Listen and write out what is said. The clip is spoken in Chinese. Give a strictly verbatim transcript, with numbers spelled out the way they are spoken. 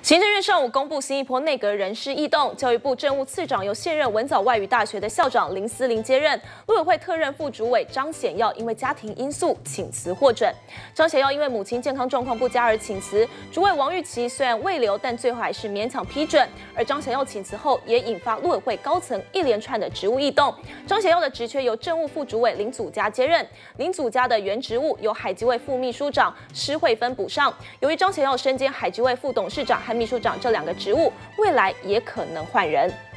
行政院上午公布新一波内阁人事异动，教育部政务次长由现任文藻外语大学的校长林思玲接任，陆委会特任副主委张显耀因为家庭因素请辞获准。张显耀因为母亲健康状况不佳而请辞，主委王玉琦虽然未留，但最后还是勉强批准。而张显耀请辞后，也引发陆委会高层一连串的职务异动。张显耀的职缺由政务副主委林祖嘉接任，林祖嘉的原职务由海基会副秘书长施惠芬补上。由于张显耀身兼海基会副董事长和秘书长这两个职务，未来也可能换人。